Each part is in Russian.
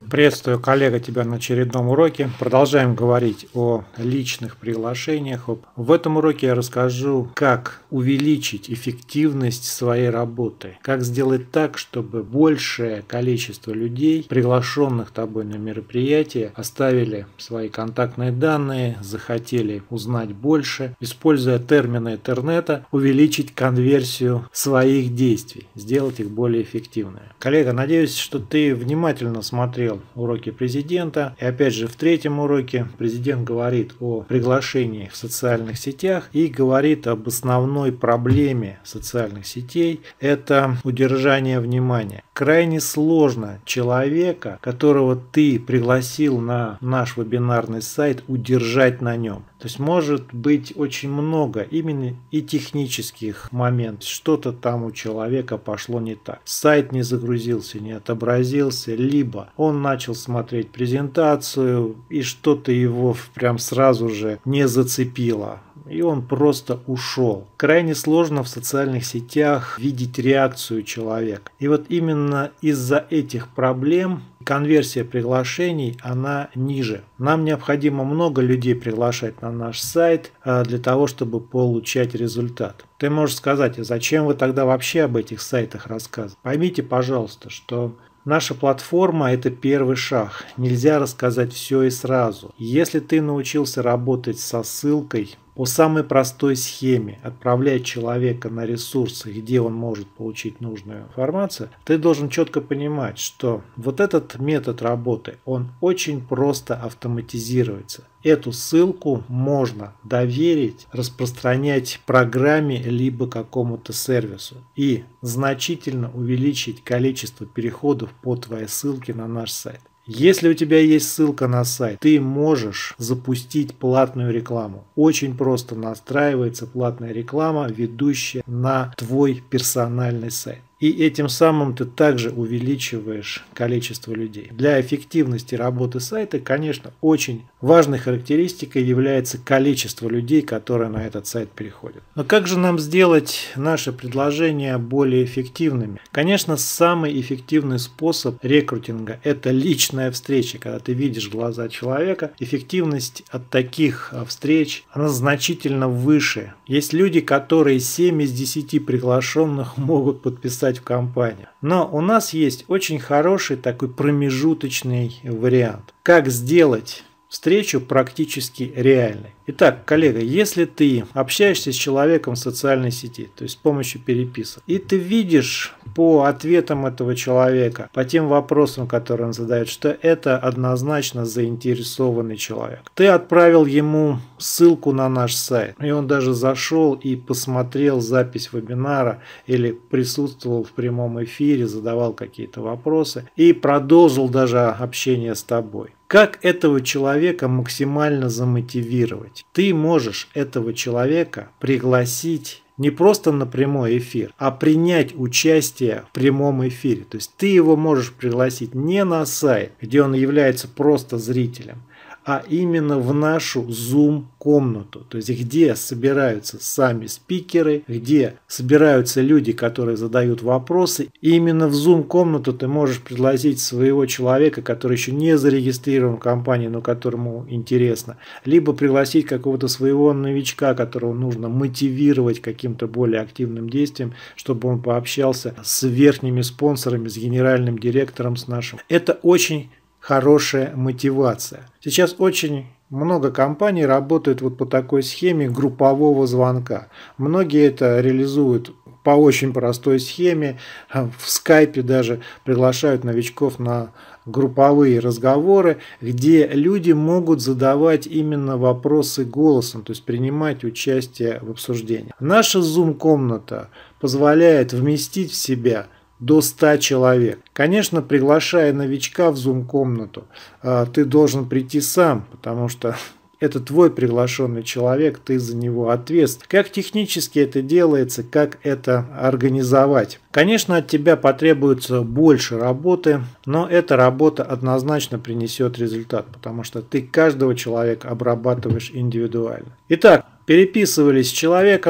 Приветствую, коллега, тебя на очередном уроке. Продолжаем говорить о личных приглашениях. В этом уроке я расскажу, как увеличить эффективность своей работы, как сделать так, чтобы большее количество людей, приглашенных тобой на мероприятие, оставили свои контактные данные, захотели узнать больше, используя термины интернета, увеличить конверсию своих действий, сделать их более эффективными. Коллега, надеюсь, что ты внимательно смотрел уроки президента. И опять же, в третьем уроке президент говорит о приглашении в социальных сетях и говорит об основной проблеме социальных сетей – это удержание внимания. Крайне сложно человека, которого ты пригласил на наш вебинарный сайт, удержать на нем. То есть может быть очень много именно и технических моментов. Что-то там у человека пошло не так. Сайт не загрузился, не отобразился, либо он начал смотреть презентацию и что-то его прям сразу же не зацепило. И он просто ушел. Крайне сложно в социальных сетях видеть реакцию человека. И вот именно из-за этих проблем конверсия приглашений, она ниже. Нам необходимо много людей приглашать на наш сайт для того, чтобы получать результат. Ты можешь сказать, а зачем вы тогда вообще об этих сайтах рассказываете? Поймите, пожалуйста, что наша платформа – это первый шаг. Нельзя рассказать все и сразу. Если ты научился работать со ссылкой, по самой простой схеме отправлять человека на ресурсы, где он может получить нужную информацию, ты должен четко понимать, что вот этот метод работы, он очень просто автоматизируется. Эту ссылку можно доверить, распространять программе либо какому-то сервису и значительно увеличить количество переходов по твоей ссылке на наш сайт. Если у тебя есть ссылка на сайт, ты можешь запустить платную рекламу. Очень просто настраивается платная реклама, ведущая на твой персональный сайт. И этим самым ты также увеличиваешь количество людей. Для эффективности работы сайта, конечно, очень важной характеристикой является количество людей, которые на этот сайт переходят. Но как же нам сделать наши предложения более эффективными? Конечно, самый эффективный способ рекрутинга – это личная встреча. Когда ты видишь глаза человека, эффективность от таких встреч, она значительно выше. Есть люди, которые 7 из 10 приглашенных могут подписать в компанию. Но у нас есть очень хороший такой промежуточный вариант. Как сделать встречу практически реальной. Итак, коллега, если ты общаешься с человеком в социальной сети, то есть с помощью переписок, и ты видишь по ответам этого человека, по тем вопросам, которые он задает, что это однозначно заинтересованный человек. Ты отправил ему ссылку на наш сайт, и он даже зашел и посмотрел запись вебинара или присутствовал в прямом эфире, задавал какие-то вопросы и продолжил даже общение с тобой. Как этого человека максимально замотивировать? Ты можешь этого человека пригласить не просто на прямой эфир, а принять участие в прямом эфире. То есть ты его можешь пригласить не на сайт, где он является просто зрителем, а именно в нашу Zoom-комнату, то есть где собираются сами спикеры, где собираются люди, которые задают вопросы. И именно в Zoom-комнату ты можешь пригласить своего человека, который еще не зарегистрирован в компании, но которому интересно, либо пригласить какого-то своего новичка, которого нужно мотивировать каким-то более активным действием, чтобы он пообщался с верхними спонсорами, с генеральным директором, с нашим. Это очень хорошая мотивация. Сейчас очень много компаний работают вот по такой схеме группового звонка. Многие это реализуют по очень простой схеме. В скайпе даже приглашают новичков на групповые разговоры, где люди могут задавать именно вопросы голосом, то есть принимать участие в обсуждении. Наша Zoom-комната позволяет вместить в себя до 100 человек. Конечно, приглашая новичка в Zoom-комнату, ты должен прийти сам, потому что это твой приглашенный человек, ты за него ответственен. Как технически это делается, как это организовать? Конечно, от тебя потребуется больше работы, но эта работа однозначно принесет результат, потому что ты каждого человека обрабатываешь индивидуально. Итак, переписывались с человеком,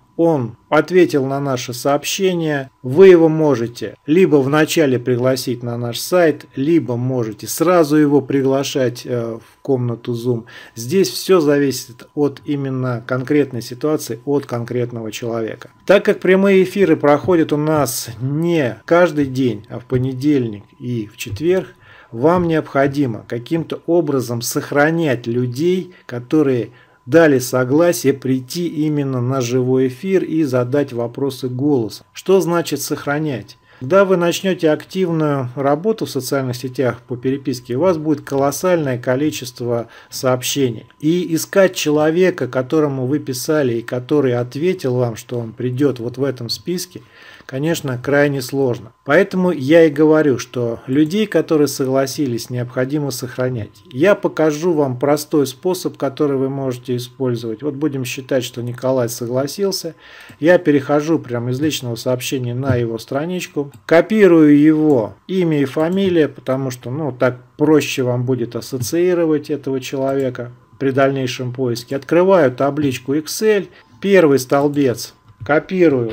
он ответил на наше сообщение, вы его можете либо вначале пригласить на наш сайт, либо можете сразу его приглашать в комнату Zoom. Здесь все зависит от именно конкретной ситуации, от конкретного человека. Так как прямые эфиры проходят у нас не каждый день, а в понедельник и в четверг, вам необходимо каким-то образом сохранять людей, которые дали согласие прийти именно на живой эфир и задать вопросы голосом. Что значит сохранять? Когда вы начнете активную работу в социальных сетях по переписке, у вас будет колоссальное количество сообщений. И искать человека, которому вы писали и который ответил вам, что он придет вот в этом списке, конечно, крайне сложно. Поэтому я и говорю, что людей, которые согласились, необходимо сохранять. Я покажу вам простой способ, который вы можете использовать. Вот будем считать, что Николай согласился. Я перехожу прямо из личного сообщения на его страничку. Копирую его имя и фамилия, потому что так проще вам будет ассоциировать этого человека при дальнейшем поиске. Открываю табличку Excel. Первый столбец копирую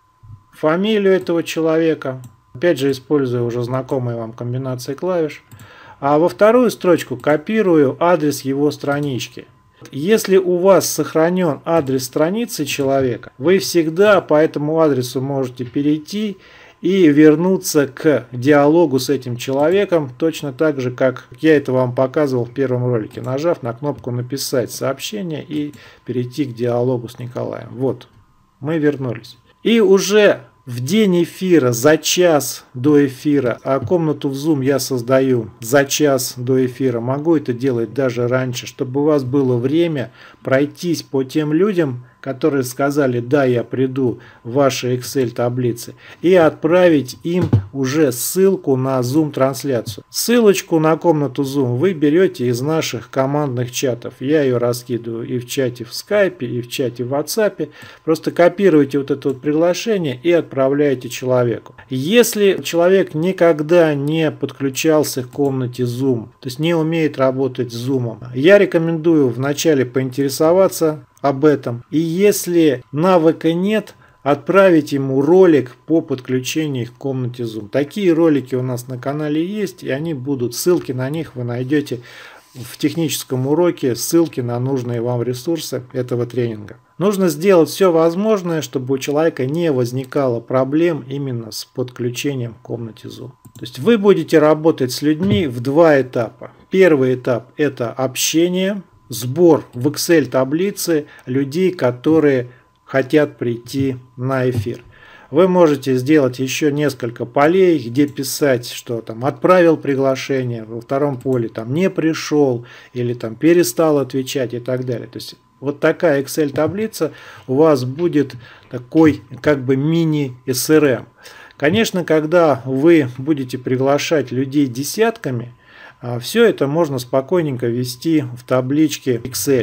фамилию этого человека. Опять же использую уже знакомые вам комбинации клавиш. А во вторую строчку копирую адрес его странички. Если у вас сохранен адрес страницы человека, вы всегда по этому адресу можете перейти и вернуться к диалогу с этим человеком, точно так же, как я это вам показывал в первом ролике, нажав на кнопку «Написать сообщение» и перейти к диалогу с Николаем. Вот, мы вернулись. И уже в день эфира, за час до эфира, а комнату в Zoom я создаю за час до эфира, могу это делать даже раньше, чтобы у вас было время пройтись по тем людям, которые сказали: да, я приду в ваши Excel таблицы, и отправить им уже ссылку на Zoom трансляцию. Ссылочку на комнату Zoom вы берете из наших командных чатов. Я ее раскидываю и в чате в Skype, и в чате в WhatsApp. Просто копируете вот это вот приглашение и отправляете человеку. Если человек никогда не подключался к комнате Zoom, то есть не умеет работать с Zoom, я рекомендую вначале поинтересоваться об этом. И если навыка нет, отправить ему ролик по подключению к комнате Zoom. Такие ролики у нас на канале есть, и они будут, ссылки на них вы найдете в техническом уроке, ссылки на нужные вам ресурсы этого тренинга. Нужно сделать все возможное, чтобы у человека не возникало проблем именно с подключением к комнате Zoom. То есть вы будете работать с людьми в два этапа. Первый этап – это общение, сбор в Excel таблицы людей, которые хотят прийти на эфир. Вы можете сделать еще несколько полей, где писать, что там отправил приглашение, во втором поле там не пришел или там перестал отвечать и так далее. То есть вот такая Excel таблица у вас будет такой как бы мини-СРМ. Конечно, когда вы будете приглашать людей десятками, все это можно спокойненько ввести в табличке Excel.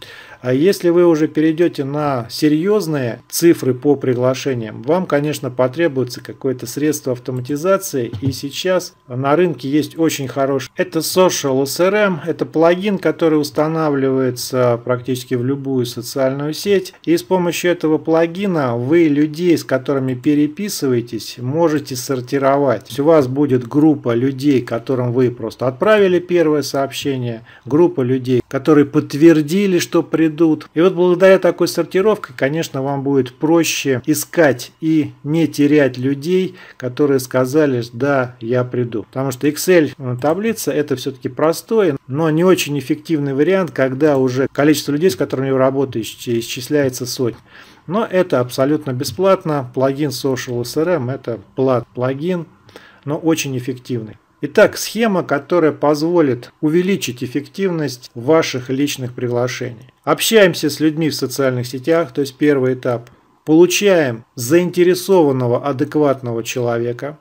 А если вы уже перейдете на серьезные цифры по приглашениям, вам, конечно, потребуется какое-то средство автоматизации. И сейчас на рынке есть очень хороший. Это Social SRM, это плагин, который устанавливается практически в любую социальную сеть. И с помощью этого плагина вы людей, с которыми переписываетесь, можете сортировать. У вас будет группа людей, которым вы просто отправили первое сообщение, группа людей, которые подтвердили, что придут. И вот благодаря такой сортировке, конечно, вам будет проще искать и не терять людей, которые сказали: да, я приду. Потому что Excel таблица это все-таки простой, но не очень эффективный вариант, когда уже количество людей, с которыми вы работаете, исчисляется сотни. Но это абсолютно бесплатно. Плагин Social SRM это плагин, но очень эффективный. Итак, схема, которая позволит увеличить эффективность ваших личных приглашений. Общаемся с людьми в социальных сетях, то есть первый этап. Получаем заинтересованного, адекватного человека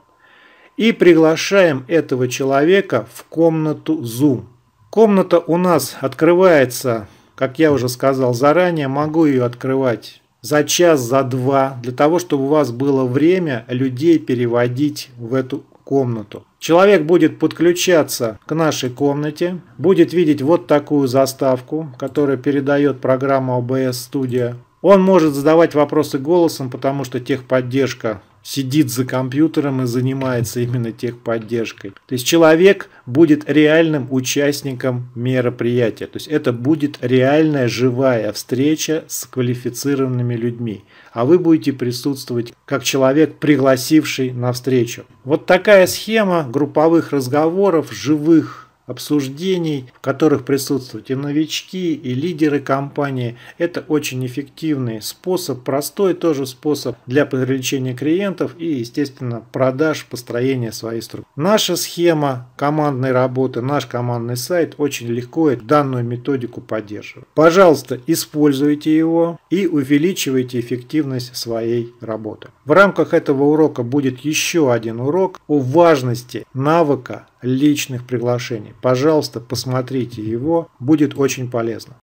и приглашаем этого человека в комнату Zoom. Комната у нас открывается, как я уже сказал заранее, могу ее открывать за час, за два, для того, чтобы у вас было время людей переводить в эту комнату. Человек будет подключаться к нашей комнате, будет видеть вот такую заставку, которая передает программа OBS Studio. Он может задавать вопросы голосом, потому что техподдержка сидит за компьютером и занимается именно техподдержкой. То есть человек будет реальным участником мероприятия. То есть это будет реальная живая встреча с квалифицированными людьми. А вы будете присутствовать как человек, пригласивший на встречу. Вот такая схема групповых разговоров, живых обсуждений, в которых присутствуют и новички, и лидеры компании. Это очень эффективный способ, простой тоже способ для привлечения клиентов и, естественно, продаж, построения своей структуры. Наша схема командной работы, наш командный сайт очень легко данную методику поддерживает. Пожалуйста, используйте его и увеличивайте эффективность своей работы. В рамках этого урока будет еще один урок о важности навыка личных приглашений. Пожалуйста, посмотрите его, будет очень полезно.